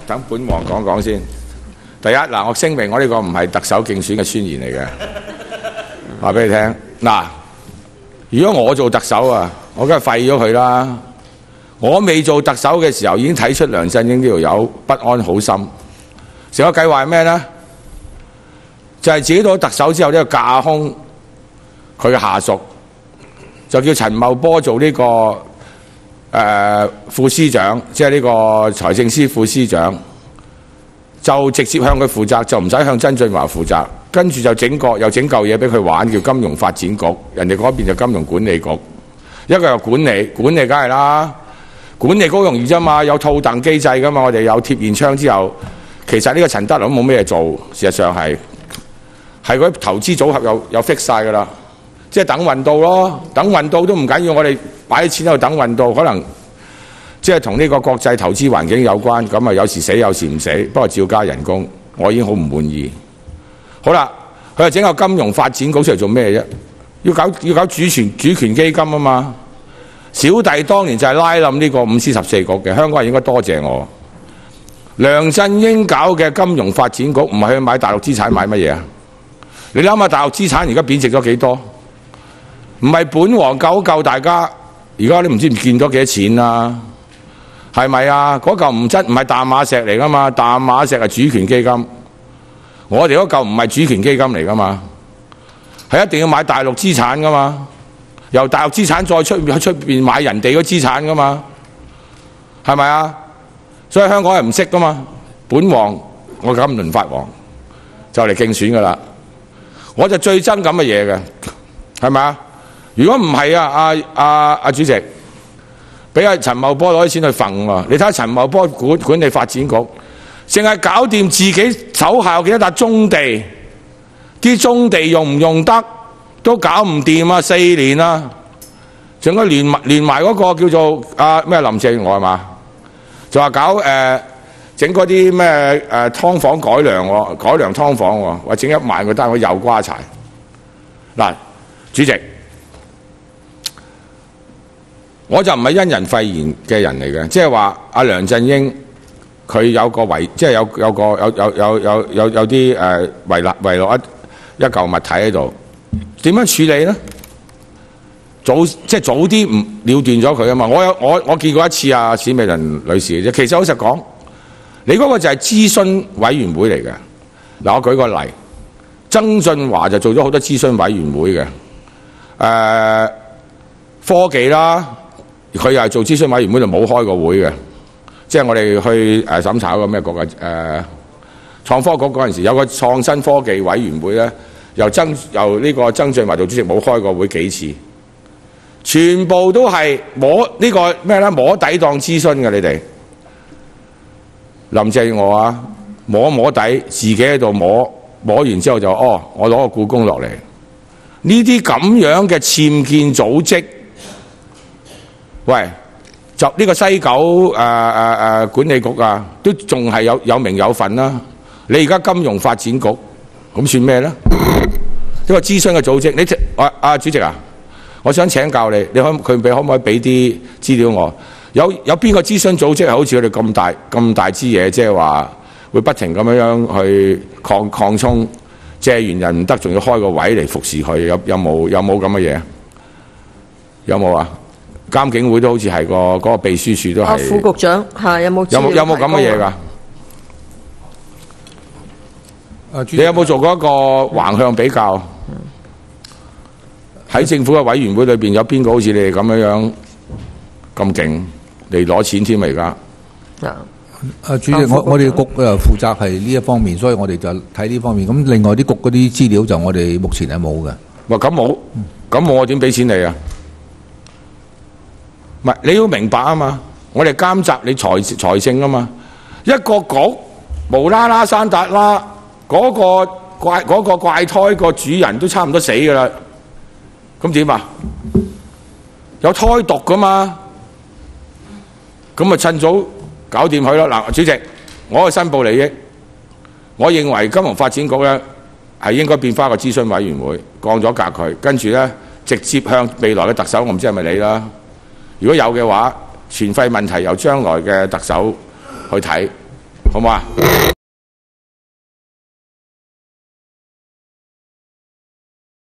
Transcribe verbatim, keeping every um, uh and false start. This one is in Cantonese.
等本王講講先。第一嗱，我聲明我呢個唔係特首競選嘅宣言嚟嘅，話俾你聽。嗱，如果我做特首啊，我梗係廢咗佢啦。我未做特首嘅時候已經睇出梁振英呢條友不安好心。成個計劃係咩呢？就係、是、自己到特首之後呢個架空佢嘅下屬，就叫陳茂波做呢、這個誒、呃、副司長，即係呢個財政司副司長，就直接向佢負責，就唔使向曾俊華負責。跟住就整個又整嚿嘢俾佢玩，叫金融發展局，人哋嗰邊就金融管理局。一個又管理，管理梗係啦，管理好容易啫嘛，有套戥機制噶嘛。我哋有貼現窗之後，其實呢個陳德霖都冇咩做，事實上係係嗰啲投資組合又又 fix 晒噶啦，即係等運到咯，等運到都唔緊要，我哋擺啲錢喺度等運到，可能即係同呢個國際投資環境有關，咁啊有時死有時唔死，不過照加人工，我已經好唔滿意。好啦，佢又整個金融發展局出嚟做咩啫？要搞要搞主權主權基金啊嘛！小弟當年就係拉冧呢個五司十四局嘅，香港人應該多謝我。梁振英搞嘅金融發展局唔係去買大陸資產，買乜嘢啊？你諗下大陸資產而家貶值咗幾多？唔係本王救救大家，而家你唔知唔見咗幾多錢啊？係咪啊？嗰嚿唔真唔係淡馬錫嚟噶嘛？淡馬錫係主權基金。我哋嗰嚿唔係主權基金嚟噶嘛，係一定要買大陸資產噶嘛，由大陸資產再出喺出邊買人哋嘅資產噶嘛，係咪啊？所以香港人唔識噶嘛。本王我咁輪法王就嚟競選噶啦，我就最憎咁嘅嘢嘅，係咪啊？如果唔係啊，阿阿阿主席俾阿陳茂波攞啲錢去揈喎，你睇下陳茂波管管理發展局。淨係搞掂自己手下有幾多笪棕地，啲棕地用唔用得都搞唔掂啊！四年啦，仲要連埋連埋嗰個叫做啊咩林鄭月娥係嘛？就話搞誒整嗰啲咩誒劏房改良喎，改良劏房喎，話整一萬個單位又瓜柴。嗱，主席，我就唔係因人廢言嘅人嚟嘅，即係話阿梁振英。佢有個遺，即係有有個有有有有有有啲誒遺落遺落一一嚿物體喺度，點樣處理咧？早即係早啲唔了斷咗佢啊嘛！我有我我見過一次啊，史美倫女士嘅啫。其實老實講，你嗰個就係諮詢委員會嚟嘅。嗱，我舉個例，曾俊華就做咗好多諮詢委員會嘅，誒、呃、科技啦，佢又係做諮詢委員會就冇開過會嘅。即係我哋去誒審查嗰個咩局啊？誒創科局嗰陣時有個創新科技委員會咧，由曾由呢個曾俊華做主席，冇開過會幾次，全部都係摸、這個、呢個咩咧？摸底當諮詢嘅你哋。林鄭月娥啊，摸摸底，自己喺度摸摸完之後就哦，我攞個故宮落嚟。呢啲咁樣嘅僭建組織，喂！就呢個西九誒誒誒管理局啊，都仲係有有名有份啦、啊。你而家金融發展局咁算咩咧？呢個諮詢嘅組織，你啊啊主席啊，我想請教你，你可佢俾可唔可以俾啲資料我？有有邊個諮詢組織係好似佢哋咁大咁大支嘢，即係話會不停咁樣樣去擴擴充，借完人唔得，仲要開個位嚟服侍佢？有有冇有冇咁嘅嘢？有冇啊？監警會都好似係個嗰個秘書處都係。 副局長係有冇？ 有冇有冇咁嘅嘢㗎？你有冇做過一個橫向比較？喺政府嘅委員會裏邊有邊個好似你哋咁樣樣咁勁嚟攞錢添啊？而家啊，主席，我我哋局誒負責係呢一方面，所以我哋就睇呢方面。咁另外啲局嗰啲資料就我哋目前係冇嘅。 哇！咁冇，咁我點俾錢你啊？唔係，你要明白啊嘛！我哋監察你財財政啊嘛，一個局無啦啦山達啦，嗰個怪嗰個怪胎個主人都差唔多死噶啦，咁點啊？有胎毒噶嘛？咁咪趁早搞掂佢咯。嗱，主席，我係申報利益，我認為金融發展局咧係應該變翻個諮詢委員會，降咗格佢，跟住咧直接向未來嘅特首，我唔知係咪你啦。如果有嘅話，全費問題由將來嘅特首去睇， 好唔好啊？